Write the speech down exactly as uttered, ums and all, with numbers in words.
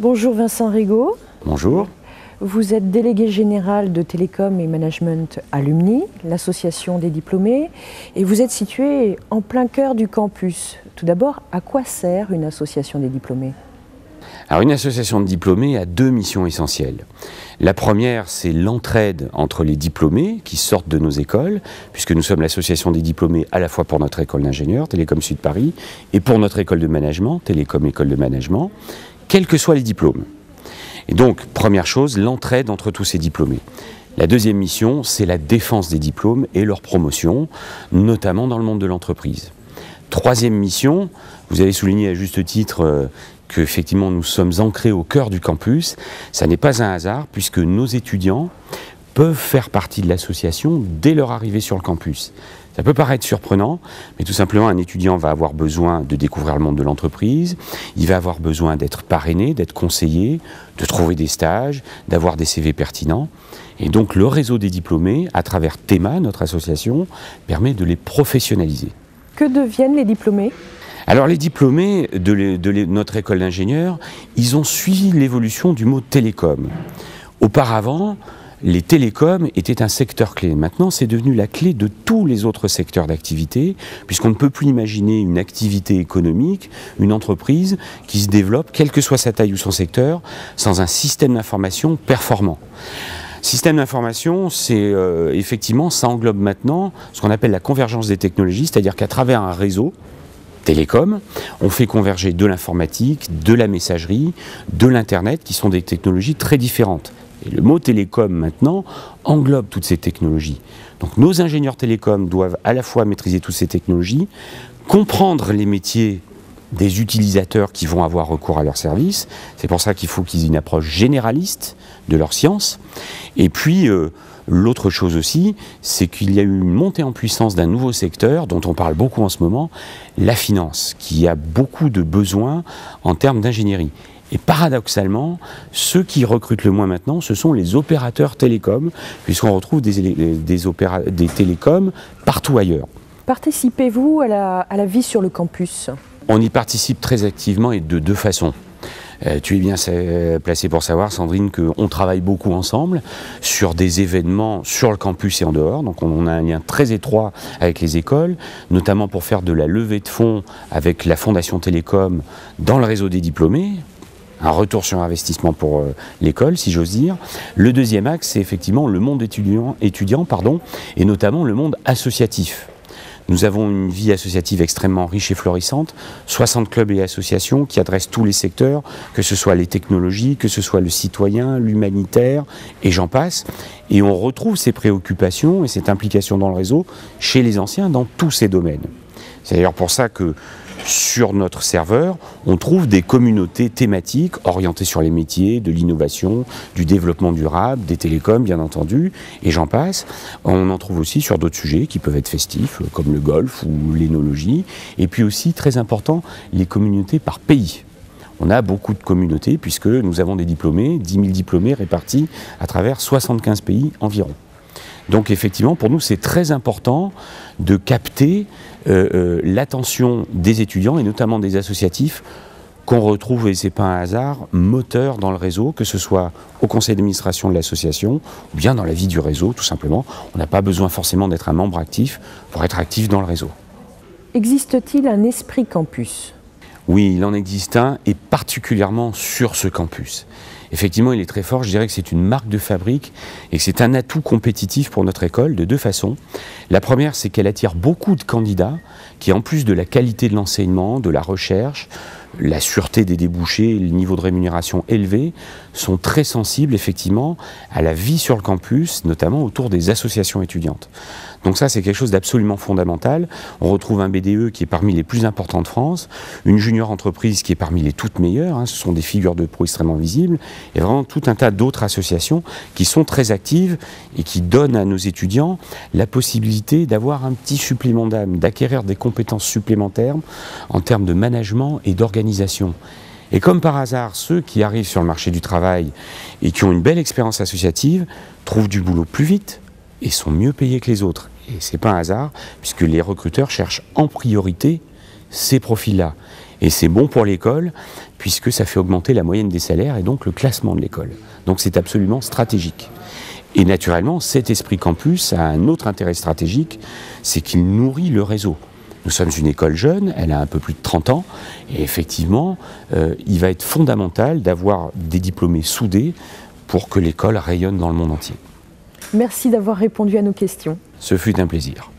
Bonjour Vincent Rigaud. Bonjour. Vous êtes délégué général de Télécom et Management à l'U M N I, l'association des diplômés, et vous êtes situé en plein cœur du campus. Tout d'abord, à quoi sert une association des diplômés ? Alors une association de diplômés a deux missions essentielles. La première, c'est l'entraide entre les diplômés qui sortent de nos écoles, puisque nous sommes l'association des diplômés à la fois pour notre école d'ingénieurs, Télécom Sud Paris, et pour notre école de management, Télécom École de Management, quels que soient les diplômes. Et donc, première chose, l'entraide entre tous ces diplômés. La deuxième mission, c'est la défense des diplômes et leur promotion, notamment dans le monde de l'entreprise. Troisième mission, vous avez souligné à juste titre euh, qu'effectivement nous sommes ancrés au cœur du campus. Ça n'est pas un hasard, puisque nos étudiants peuvent faire partie de l'association dès leur arrivée sur le campus. Ça peut paraître surprenant, mais tout simplement un étudiant va avoir besoin de découvrir le monde de l'entreprise, il va avoir besoin d'être parrainé, d'être conseillé, de trouver des stages, d'avoir des C V pertinents. Et donc le réseau des diplômés, à travers Théma, notre association, permet de les professionnaliser. Que deviennent les diplômés ? Alors les diplômés de, les, de les, notre école d'ingénieurs, ils ont suivi l'évolution du mot télécom. Auparavant, les télécoms étaient un secteur clé. Maintenant, c'est devenu la clé de tous les autres secteurs d'activité, puisqu'on ne peut plus imaginer une activité économique, une entreprise qui se développe, quelle que soit sa taille ou son secteur, sans un système d'information performant. Système d'information, c'est euh, effectivement, ça englobe maintenant ce qu'on appelle la convergence des technologies, c'est-à-dire qu'à travers un réseau télécom, on fait converger de l'informatique, de la messagerie, de l'internet, qui sont des technologies très différentes. Et le mot télécom, maintenant, englobe toutes ces technologies. Donc nos ingénieurs télécoms doivent à la fois maîtriser toutes ces technologies, comprendre les métiers des utilisateurs qui vont avoir recours à leurs services. C'est pour ça qu'il faut qu'ils aient une approche généraliste de leur science. Et puis, euh, l'autre chose aussi, c'est qu'il y a eu une montée en puissance d'un nouveau secteur dont on parle beaucoup en ce moment, la finance, qui a beaucoup de besoins en termes d'ingénierie. Et paradoxalement, ceux qui recrutent le moins maintenant, ce sont les opérateurs télécoms, puisqu'on retrouve des, des, opéra, des télécoms partout ailleurs. Participez-vous à la, à la vie sur le campus ? On y participe très activement et de deux façons. Euh, tu es bien placé pour savoir, Sandrine, qu'on travaille beaucoup ensemble sur des événements sur le campus et en dehors. Donc on a un lien très étroit avec les écoles, notamment pour faire de la levée de fonds avec la Fondation Télécom dans le réseau des diplômés. Un retour sur investissement pour euh, l'école, si j'ose dire. Le deuxième axe, c'est effectivement le monde étudiant, étudiant pardon, et notamment le monde associatif. Nous avons une vie associative extrêmement riche et florissante, soixante clubs et associations qui adressent tous les secteurs, que ce soit les technologies, que ce soit le citoyen, l'humanitaire, et j'en passe. Et on retrouve ces préoccupations et cette implication dans le réseau chez les anciens dans tous ces domaines. C'est d'ailleurs pour ça que sur notre serveur, on trouve des communautés thématiques orientées sur les métiers, de l'innovation, du développement durable, des télécoms bien entendu, et j'en passe. On en trouve aussi sur d'autres sujets qui peuvent être festifs, comme le golf ou l'énologie, et puis aussi, très important, les communautés par pays. On a beaucoup de communautés puisque nous avons des diplômés, dix mille diplômés répartis à travers soixante-quinze pays environ. Donc effectivement, pour nous, c'est très important de capter euh, euh, l'attention des étudiants et notamment des associatifs qu'on retrouve, et ce n'est pas un hasard, moteurs dans le réseau, que ce soit au conseil d'administration de l'association ou bien dans la vie du réseau, tout simplement. On n'a pas besoin forcément d'être un membre actif pour être actif dans le réseau. Existe-t-il un esprit campus ? Oui, il en existe un, et particulièrement sur ce campus. Effectivement, il est très fort. Je dirais que c'est une marque de fabrique et que c'est un atout compétitif pour notre école de deux façons. La première, c'est qu'elle attire beaucoup de candidats qui, en plus de la qualité de l'enseignement, de la recherche, la sûreté des débouchés, le niveau de rémunération élevé, sont très sensibles effectivement à la vie sur le campus, notamment autour des associations étudiantes. Donc ça, c'est quelque chose d'absolument fondamental. On retrouve un B D E qui est parmi les plus importants de France, une junior entreprise qui est parmi les toutes meilleures, hein, ce sont des figures de proue extrêmement visibles, et vraiment tout un tas d'autres associations qui sont très actives et qui donnent à nos étudiants la possibilité d'avoir un petit supplément d'âme, d'acquérir des compétences supplémentaires en termes de management et d'organisation. Et comme par hasard, ceux qui arrivent sur le marché du travail et qui ont une belle expérience associative trouvent du boulot plus vite et sont mieux payés que les autres. Et ce n'est pas un hasard, puisque les recruteurs cherchent en priorité ces profils-là. Et c'est bon pour l'école, puisque ça fait augmenter la moyenne des salaires et donc le classement de l'école. Donc c'est absolument stratégique. Et naturellement, cet esprit campus a un autre intérêt stratégique, c'est qu'il nourrit le réseau. Nous sommes une école jeune, elle a un peu plus de trente ans, et effectivement, euh, il va être fondamental d'avoir des diplômés soudés pour que l'école rayonne dans le monde entier. Merci d'avoir répondu à nos questions. Ce fut un plaisir.